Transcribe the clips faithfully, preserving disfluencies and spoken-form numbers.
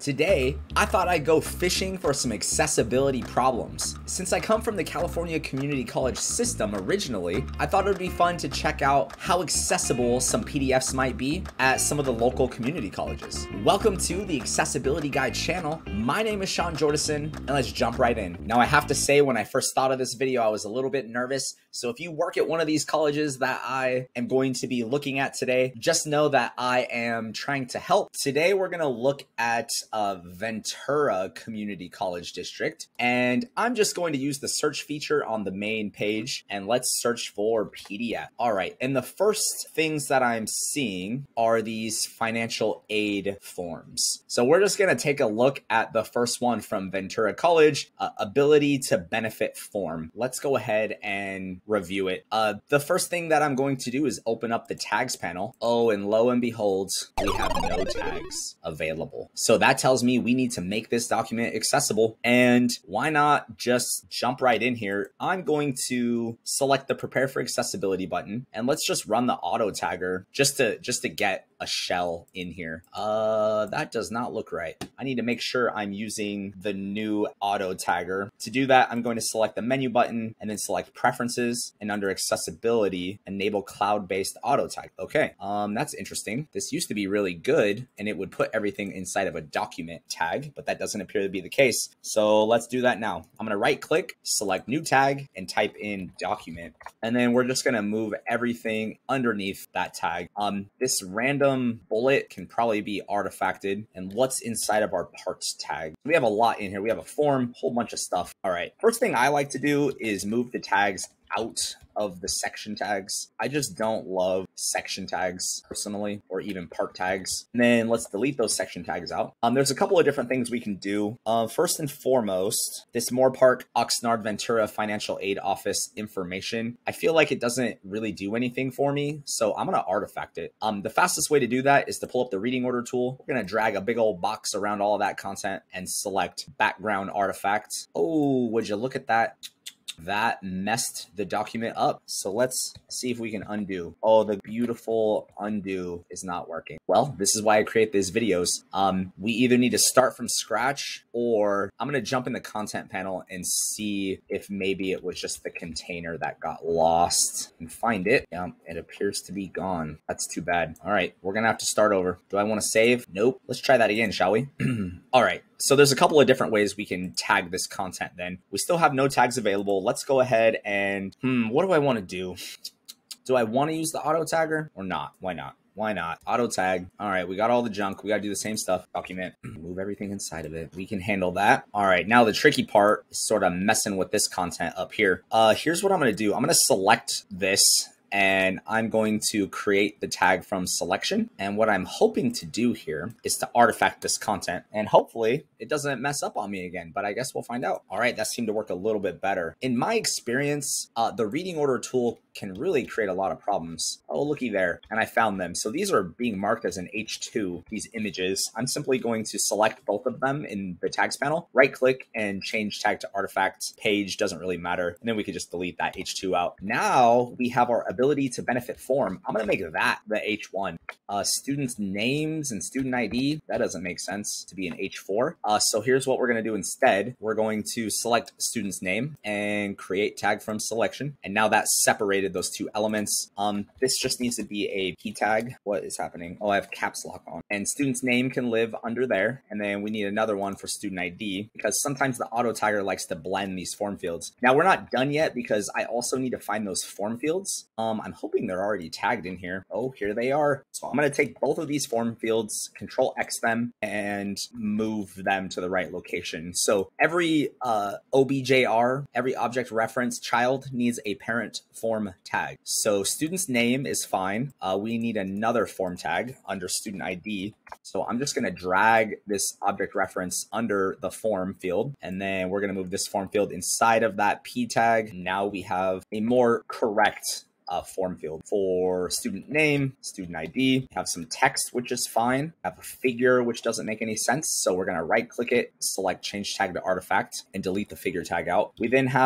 Today, I thought I'd go fishing for some accessibility problems. Since I come from the California Community College system originally, I thought it would be fun to check out how accessible some P D Fs might be at some of the local community colleges. Welcome to the Accessibility Guide channel. My name is Sean Jordison, and let's jump right in. Now, I have to say, when I first thought of this video, I was a little bit nervous. So if you work at one of these colleges that I am going to be looking at today, just know that I am trying to help. Today, we're gonna look at uh, Ventura Community College District, and I'm just going to use the search feature on the main page, and let's search for P D F. All right, and the first things that I'm seeing are these financial aid forms. So we're just gonna take a look at the first one from Ventura College, uh, ability to benefit form. Let's go ahead and review it. Uh, the first thing that I'm going to do is open up the tags panel. Oh, and lo and behold, we have no tags available. So that tells me we need to make this document accessible. And why not just jump right in here? I'm going to select the prepare for accessibility button, and let's just run the auto tagger just to just to get a shell in here. Uh, that does not look right. I need to make sure I'm using the new auto tagger. To do that, I'm going to select the menu button and then select preferences, and under accessibility, enable cloud-based auto tag. Okay, um, that's interesting. This used to be really good and it would put everything inside of a document tag, but that doesn't appear to be the case. So let's do that now. I'm gonna right click, select new tag, and type in document. And then we're just gonna move everything underneath that tag. Um, this random bullet can probably be artifacted. And what's inside of our parts tag? We have a lot in here. We have a form, whole bunch of stuff. All right, first thing I like to do is move the tags out of the section tags. I just don't love section tags personally, or even part tags. And then let's delete those section tags out. Um, there's a couple of different things we can do. Uh, first and foremost, this Moore Park Oxnard Ventura Financial Aid Office information. I feel like it doesn't really do anything for me, so I'm gonna artifact it. Um, the fastest way to do that is to pull up the reading order tool. We're gonna drag a big old box around all of that content and select background artifact. Oh, would you look at that? That messed the document up. So let's see if we can undo. Oh, the beautiful undo is not working. Well, this is why I create these videos. Um, we either need to start from scratch, or I'm gonna jump in the content panel and see if maybe it was just the container that got lost and find it. Yeah, it appears to be gone. That's too bad. All right, we're gonna have to start over. Do I wanna save? Nope. Let's try that again, shall we? All right. So there's a couple of different ways we can tag this content then. We still have no tags available. Let's go ahead and, hmm, what do I want to do? Do I want to use the auto tagger or not? Why not? Why not? Auto tag. All right, we got all the junk. We got to do the same stuff. Document. Move everything inside of it. We can handle that. All right, now the tricky part is sort of messing with this content up here. Uh, here's what I'm going to do. I'm going to select this, and I'm going to create the tag from selection. And what I'm hoping to do here is to artifact this content, and hopefully it doesn't mess up on me again, but I guess we'll find out. All right, that seemed to work a little bit better. In my experience, uh, the reading order tool can really create a lot of problems. Oh, looky there. And I found them. So these are being marked as an H two, these images. I'm simply going to select both of them in the tags panel, right click and change tag to artifact. Page doesn't really matter. And then we could just delete that H two out. Now we have our ability to benefit form. I'm gonna make that the H one. Uh, students' names and student I D, that doesn't make sense to be an H four. Uh, so here's what we're gonna do instead. We're going to select student's name and create tag from selection. And now that's separated those two elements. Um, this just needs to be a P tag. What is happening? Oh, I have caps lock on. And student's name can live under there. And then we need another one for student I D, because sometimes the auto tagger likes to blend these form fields. Now we're not done yet, because I also need to find those form fields. Um, I'm hoping they're already tagged in here. Oh, here they are. So I'm going to take both of these form fields, control X them, and move them to the right location. So every uh, O B J R, every object reference child needs a parent form tag. So student's name is fine. Uh, we need another form tag under student I D. So I'm just going to drag this object reference under the form field, and then we're going to move this form field inside of that P tag. Now we have a more correct Uh, form field for student name, student I D, have some text, which is fine, have a figure, which doesn't make any sense. So we're going to right click it, select change tag to artifact, and delete the figure tag out. We then have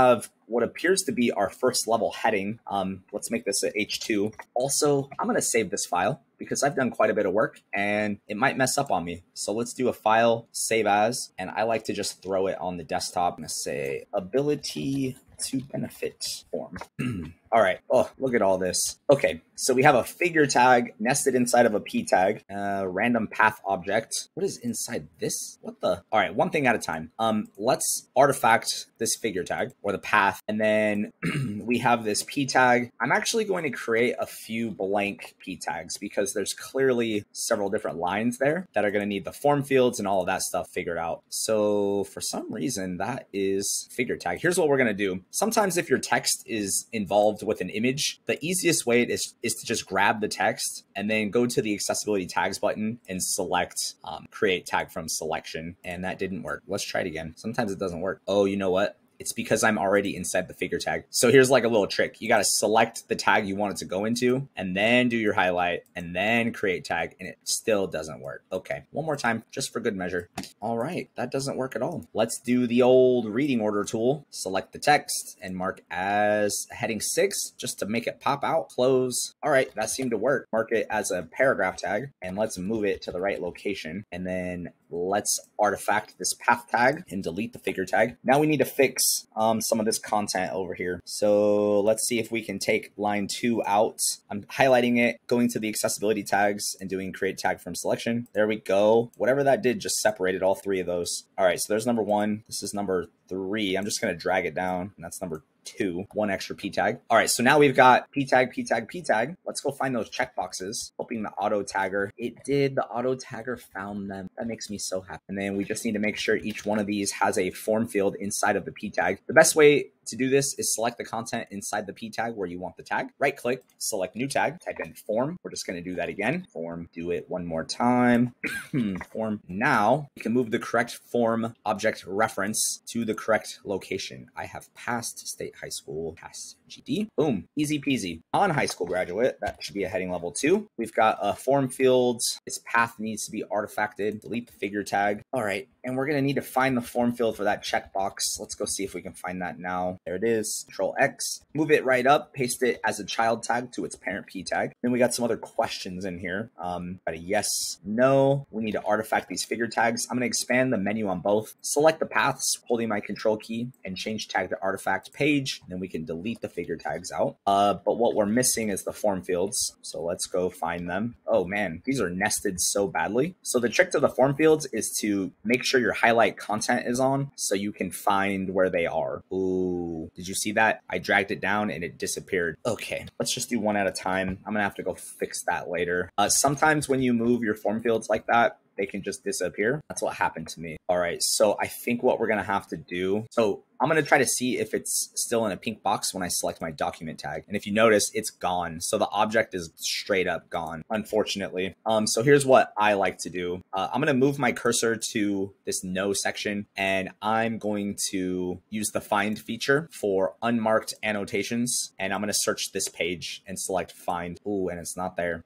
what appears to be our first level heading. Um, let's make this a H two. Also, I'm going to save this file because I've done quite a bit of work and it might mess up on me. So let's do a file, save as, and I like to just throw it on the desktop. I'm going to say ability to benefit form. All right. Oh, look at all this. Okay. So we have a figure tag nested inside of a p tag, uh, random path object. What is inside this? What the? All right. One thing at a time. Um, let's artifact this figure tag or the path. And then we have this p tag. I'm actually going to create a few blank p tags because there's clearly several different lines there that are going to need the form fields and all of that stuff figured out. So for some reason that is figure tag. Here's what we're going to do. Sometimes if your text is involved with an image, the easiest way is, is to just grab the text and then go to the accessibility tags button and select um, create tag from selection. And that didn't work. Let's try it again. Sometimes it doesn't work. Oh, you know what? It's because I'm already inside the figure tag. So here's like a little trick. You got to select the tag you want it to go into and then do your highlight and then create tag, and it still doesn't work. Okay, one more time just for good measure. All right, that doesn't work at all. Let's do the old reading order tool. Select the text and mark as heading six just to make it pop out. Close. All right, that seemed to work. Mark it as a paragraph tag and let's move it to the right location. And then let's artifact this path tag and delete the figure tag. Now we need to fix um, some of this content over here. So let's see if we can take line two out. I'm highlighting it, going to the accessibility tags and doing create tag from selection. There we go. Whatever that did just separated all three of those. All right, so there's number one. This is number three. I'm just going to drag it down, and that's number two, one extra p tag. All right, so now we've got p tag, p tag, p tag. Let's go find those checkboxes. Hoping the auto tagger, it did. The auto tagger found them. That makes me so happy. And then we just need to make sure each one of these has a form field inside of the p tag. The best way to do this is select the content inside the p tag where you want the tag. Right click, select new tag, type in form. We're just going to do that again. Form, do it one more time. Form. Now you can move the correct form object reference to the correct location. I have passed state high school, passed G D. Boom, easy peasy. On high school graduate, that should be a heading level two. We've got a form field. This path needs to be artifacted. Delete the figure tag. All right, and we're going to need to find the form field for that checkbox. Let's go see if we can find that now. There it is. Control X. Move it right up. Paste it as a child tag to its parent p tag. Then we got some other questions in here. Um, got a yes, no. We need to artifact these figure tags. I'm going to expand the menu on both. Select the paths, holding my control key, and change tag to artifact page. Then we can delete the figure tags out. Uh, but what we're missing is the form fields. So let's go find them. Oh man, these are nested so badly. So the trick to the form fields is to make sure your highlight content is on so you can find where they are. Ooh, did you see that? I dragged it down and it disappeared. Okay, let's just do one at a time. I'm gonna have to go fix that later. Uh, sometimes when you move your form fields like that, they can just disappear. That's what happened to me. All right, so I think what we're gonna have to do, so I'm gonna try to see if it's still in a pink box when I select my document tag. And if you notice, it's gone. So the object is straight up gone, unfortunately. Um, so here's what I like to do. Uh, I'm gonna move my cursor to this no section, and I'm going to use the find feature for unmarked annotations. And I'm gonna search this page and select find. Ooh, and it's not there.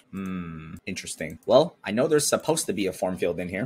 Hmm, interesting. Well, I know there's supposed to be a form field in here,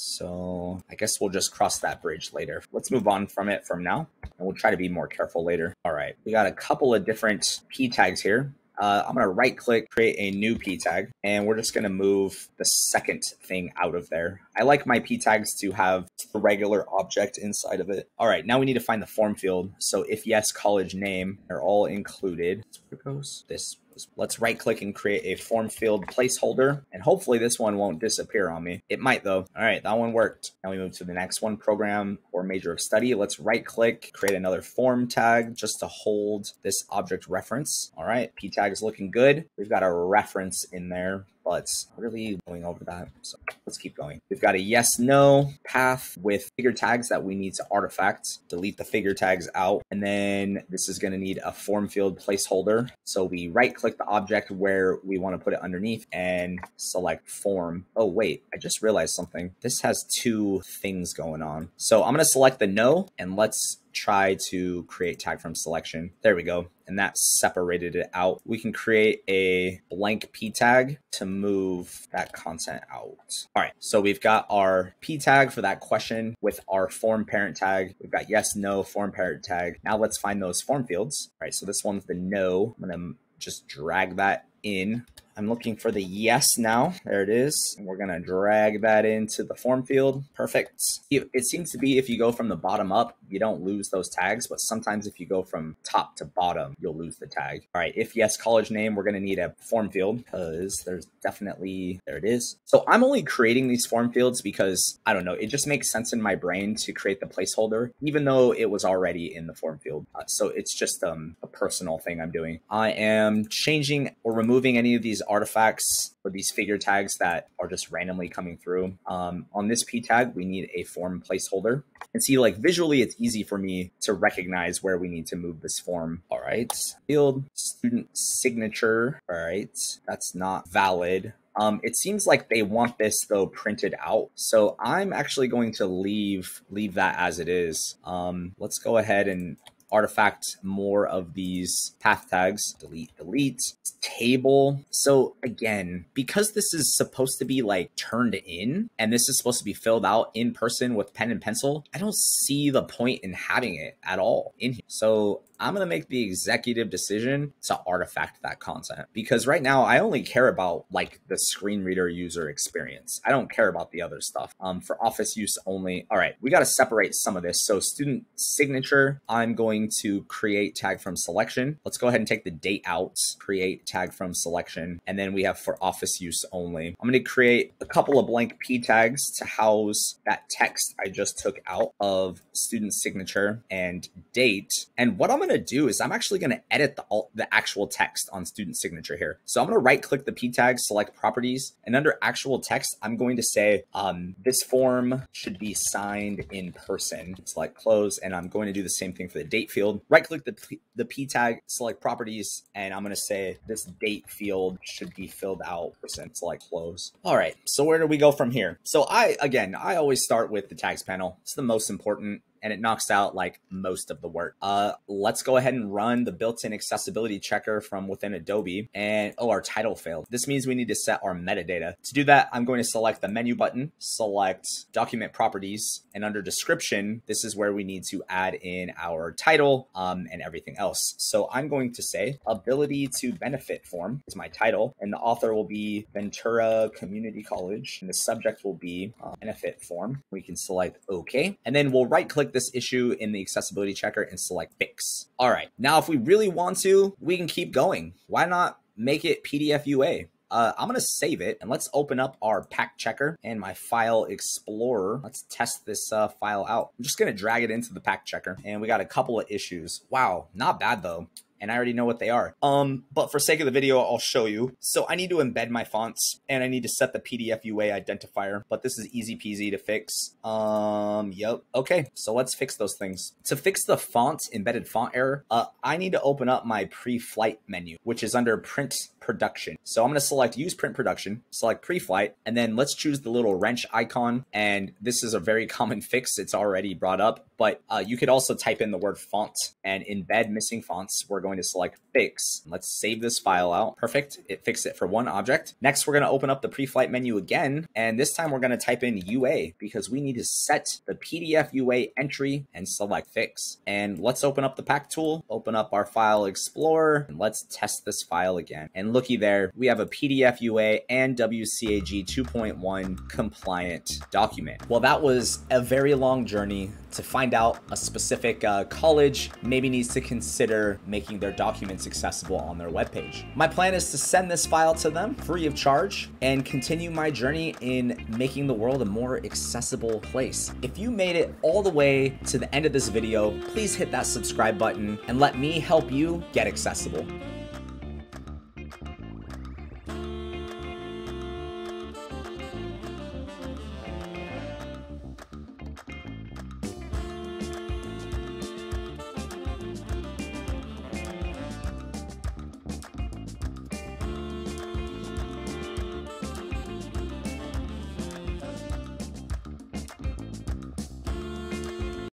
so I guess we'll just cross that bridge later. Let's move on from it from now, and we'll try to be more careful later. All right, we got a couple of different p tags here. Uh, I'm gonna right click, create a new p tag, and we're just gonna move the second thing out of there. I like my p tags to have the regular object inside of it. All right, now we need to find the form field. So if yes, college name, they're all included. Where it goes? This. Let's right click and create a form field placeholder, and hopefully this one won't disappear on me. It might though. All right, that one worked. Now we move to the next one, program or major of study. Let's right click, create another form tag just to hold this object reference. All right, p tag is looking good. We've got a reference in there, but really going over that. So let's keep going. We've got a yes, no path with figure tags that we need to artifact. Delete the figure tags out. And then this is gonna need a form field placeholder. So we right click the object where we wanna put it underneath and select form. Oh wait, I just realized something. This has two things going on. So I'm gonna select the no, and let's try to create tag from selection. There we go. And that separated it out. We can create a blank p tag to move that content out. All right, so we've got our p tag for that question with our form parent tag. We've got yes, no, form parent tag. Now let's find those form fields. All right, so this one's the no. I'm gonna just drag that in. I'm looking for the yes now. There it is. And we're gonna drag that into the form field. Perfect. It seems to be if you go from the bottom up, you don't lose those tags, but sometimes if you go from top to bottom, you'll lose the tag. All right, if yes, college name, we're gonna need a form field because there's definitely, there it is. So I'm only creating these form fields because, I don't know, it just makes sense in my brain to create the placeholder, even though it was already in the form field. Uh, so it's just um, a personal thing I'm doing. I am changing or removing any of these artifacts or these figure tags that are just randomly coming through. Um, on this p tag, we need a form placeholder. And see, like visually, it's easy for me to recognize where we need to move this form. All right, field student signature. All right, that's not valid. Um, it seems like they want this though printed out. So I'm actually going to leave, leave that as it is. Um, let's go ahead and artifact more of these path tags. Delete, delete, table. So again, because this is supposed to be like turned in and this is supposed to be filled out in person with pen and pencil, I don't see the point in having it at all in here. So I'm going to make the executive decision to artifact that content because right now I only care about like the screen reader user experience. I don't care about the other stuff. Um, for office use only. All right, we got to separate some of this. So student signature, I'm going to create tag from selection. Let's go ahead and take the date out, create tag from selection. And then we have for office use only. I'm going to create a couple of blank p tags to house that text I just took out of student signature and date. And what I'm going to do is I'm actually going to edit the, the actual text on student signature here. So I'm going to right click the p tag, select properties, and under actual text, I'm going to say um, this form should be signed in person. Select close, and I'm going to do the same thing for the date field. Right click the, the p tag, select properties, and I'm going to say this date field should be filled out person. Select close. All right, so where do we go from here? So I, again, I always start with the tags panel. It's the most important, and it knocks out like most of the work. Uh, let's go ahead and run the built-in accessibility checker from within Adobe. And oh, our title failed. This means we need to set our metadata. To do that, I'm going to select the menu button, select document properties, and under description, this is where we need to add in our title um, and everything else. So I'm going to say ability to benefit form is my title, and the author will be Ventura Community College, and the subject will be uh, benefit form. We can select OK, and then we'll right click this issue in the accessibility checker and select fix. All right, now if we really want to, we can keep going. Why not make it P D F U A? Uh, I'm going to save it and let's open up our pack checker and my file explorer. Let's test this uh, file out. I'm just going to drag it into the pack checker and we got a couple of issues. Wow, not bad though. And I already know what they are. Um, but for sake of the video, I'll show you. So I need to embed my fonts and I need to set the P D F U A identifier, but this is easy peasy to fix. Um, yep. Okay, so let's fix those things. To fix the font embedded font error, uh, I need to open up my pre-flight menu, which is under print production. So I'm going to select use print production, select pre-flight, and then let's choose the little wrench icon. And this is a very common fix. It's already brought up, but uh, you could also type in the word font and embed missing fonts. We're going to select fix. Let's save this file out. Perfect. It fixed it for one object. Next, we're going to open up the pre-flight menu again. And this time we're going to type in U A because we need to set the P D F U A entry and select fix. And let's open up the pack tool, open up our file explorer, and let's test this file again. And looky there, we have a P D F U A and W C A G two point one compliant document. Well, that was a very long journey to find out a specific uh, college maybe needs to consider making their documents accessible on their webpage. My plan is to send this file to them free of charge and continue my journey in making the world a more accessible place. If you made it all the way to the end of this video, please hit that subscribe button and let me help you get accessible.